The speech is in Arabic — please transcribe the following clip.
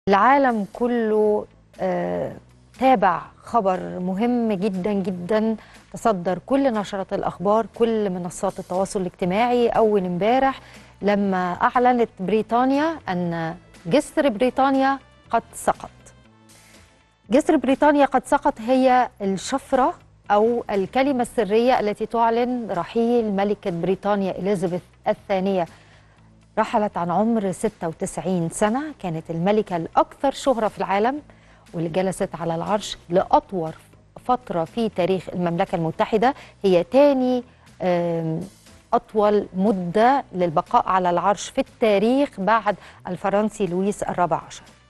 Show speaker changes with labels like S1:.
S1: العالم كله تابع خبر مهم جدا جدا. تصدر كل نشرات الأخبار، كل منصات التواصل الاجتماعي أول امبارح لما أعلنت بريطانيا أن جسر بريطانيا قد سقط. جسر بريطانيا قد سقط هي الشفرة أو الكلمة السرية التي تعلن رحيل ملكة بريطانيا إليزابيث الثانية. رحلت عن عمر 96 سنة، كانت الملكة الأكثر شهرة في العالم واللي جلست على العرش لأطول فترة في تاريخ المملكة المتحدة. هي تاني أطول مدة للبقاء على العرش في التاريخ بعد الفرنسي لويس الرابع عشر.